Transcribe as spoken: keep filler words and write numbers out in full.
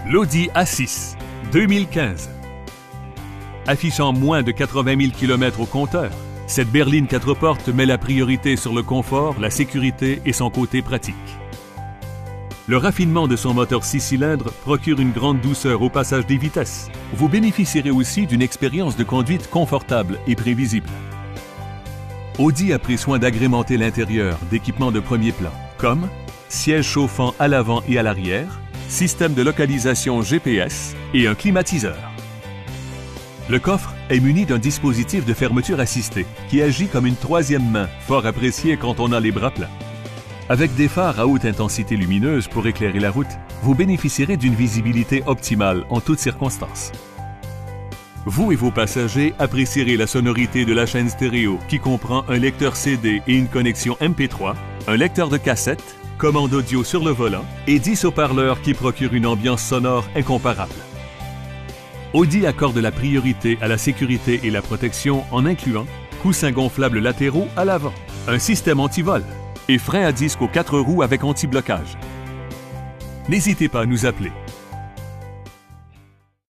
L'Audi A six deux mille quinze. Affichant moins de quatre-vingt mille kilomètres au compteur, cette berline quatre portes met la priorité sur le confort, la sécurité et son côté pratique. Le raffinement de son moteur six cylindres procure une grande douceur au passage des vitesses. Vous bénéficierez aussi d'une expérience de conduite confortable et prévisible. Audi a pris soin d'agrémenter l'intérieur d'équipements de premier plan, comme siège chauffant à l'avant et à l'arrière, système de localisation G P S et un climatiseur. Le coffre est muni d'un dispositif de fermeture assistée qui agit comme une troisième main, fort appréciée quand on a les bras plats. Avec des phares à haute intensité lumineuse pour éclairer la route, vous bénéficierez d'une visibilité optimale en toutes circonstances. Vous et vos passagers apprécierez la sonorité de la chaîne stéréo qui comprend un lecteur C D et une connexion M P trois, un lecteur de cassette, commande audio sur le volant et dix haut-parleurs qui procurent une ambiance sonore incomparable. Audi accorde la priorité à la sécurité et la protection en incluant coussins gonflables latéraux à l'avant, un système anti-vol et frein à disque aux quatre roues avec anti-blocage. N'hésitez pas à nous appeler